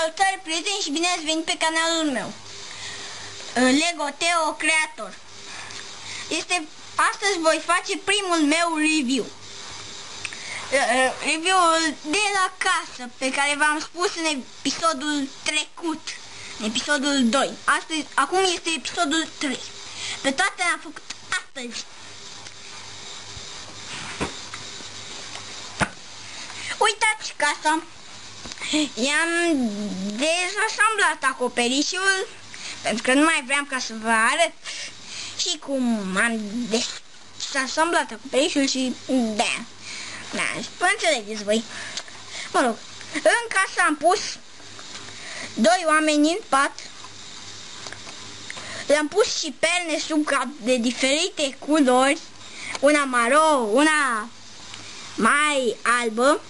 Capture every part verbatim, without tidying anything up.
Salutare prieteni și bine ați venit pe canalul meu Lego Teo Creator. Este, astăzi voi face primul meu review Review-ul de la casă, pe care v-am spus în episodul trecut, în episodul doi. Astăzi, acum este episodul trei. Pe toate le-am făcut astăzi. Uitați casa. I-am dezasamblat acoperișul, pentru că nu mai vreau ca să vă arăt și cum am dezasamblat acoperișul și da, da, vă înțelegeți voi. Mă rog, în casă am pus doi oameni în pat, le-am pus și perne sub cap de diferite culori, una maro, una mai albă,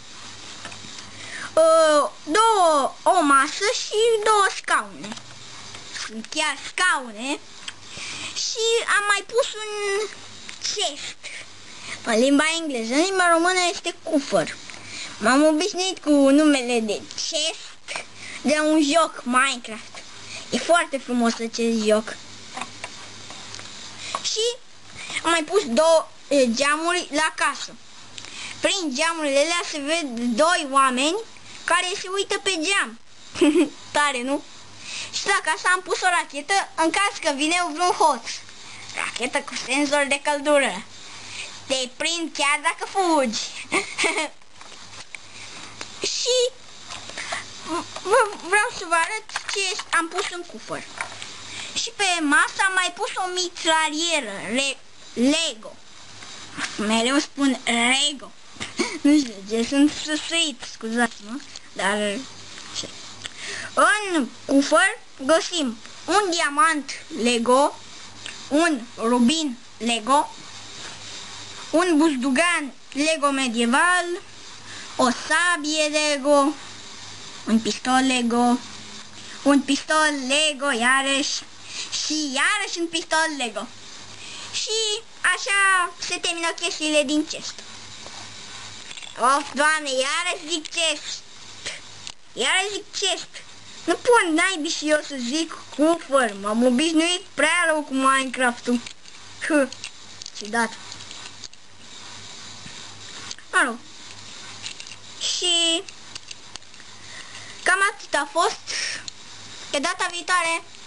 Uh, două, o masă și două scaune. Sunt chiar scaune. Și am mai pus un chest. În limba engleză, în limba română este cufăr. M-am obișnuit cu numele de chest de un joc Minecraft. E foarte frumos acest joc. Și am mai pus două uh, geamuri la casă. Prin geamurile alea se ved doi oameni care se uită pe geam. Tare, nu? Și la casă am pus o rachetă în caz că vine vreun hoț. Rachetă cu senzor de căldură. Te prind chiar dacă fugi. Și vreau să vă arăt ce am pus în cufăr. Și pe masă am mai pus o mitralieră Lego. Mereu spun Lego. Nu știu ce, sunt susuit, scuzați-mă, dar ce? În cufăr găsim un diamant Lego, un rubin Lego, un buzdugan Lego medieval, o sabie Lego, un pistol Lego, un pistol Lego iarăși și iarăși un pistol Lego. Și așa se termină chestiile din chest. Of, Doamne, iarăși zic chest. Iarăși zic chest. Nu pot naibii și eu să zic cufăr. M-am obișnuit prea rău cu Minecraft-ul. Ciudat. Mă rog. Și cam atât a fost. Pe data viitoare.